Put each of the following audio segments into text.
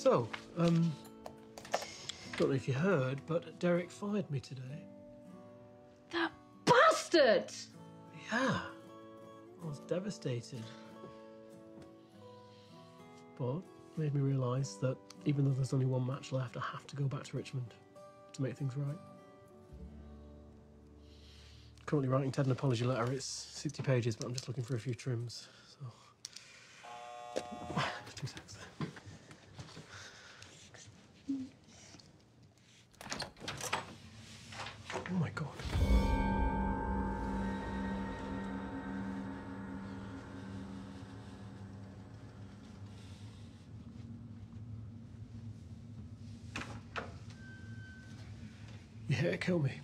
So, don't know if you heard, but Derek fired me today. That bastard! Yeah, I was devastated. But made me realise that even though there's only one match left, I have to go back to Richmond to make things right. Currently writing Ted an apology letter. It's 60 pages, but I'm just looking for a few trims. So, 2 seconds there. Oh my God. You here to kill me?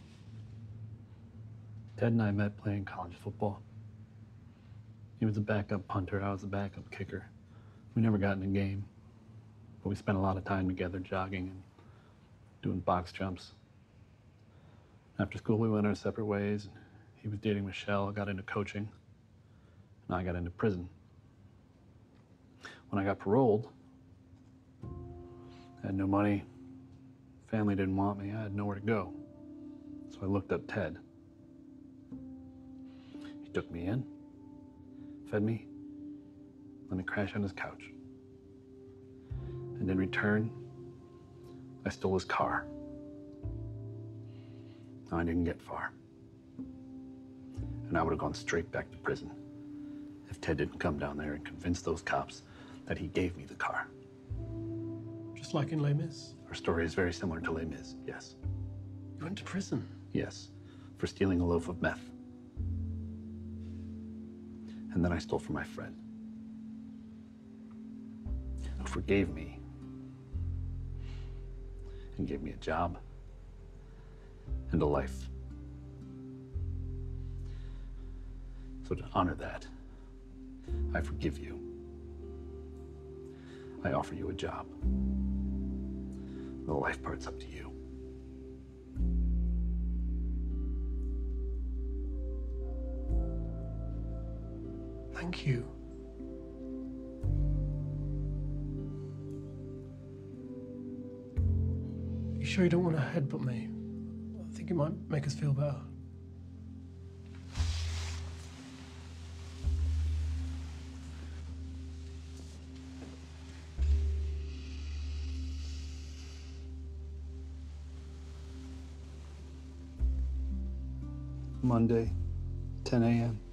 Ted and I met playing college football. He was a backup punter, I was a backup kicker. We never got in a game, but we spent a lot of time together jogging and doing box jumps. After school, we went our separate ways. He was dating Michelle, got into coaching, and I got into prison. When I got paroled, I had no money, family didn't want me, I had nowhere to go. So I looked up Ted. He took me in, fed me, let me crash on his couch. And in return, I stole his car. I didn't get far. And I would have gone straight back to prison if Ted didn't come down there and convince those cops that he gave me the car. Just like in Les Mis? Our story is very similar to Les Mis, yes. You went to prison? Yes, for stealing a loaf of meth. And then I stole from my friend, who forgave me and gave me a job and a life. So to honor that, I forgive you. I offer you a job. The life part's up to you. Thank you. You sure you don't want to headbutt me? I think it might make us feel better. Monday, 10 a.m.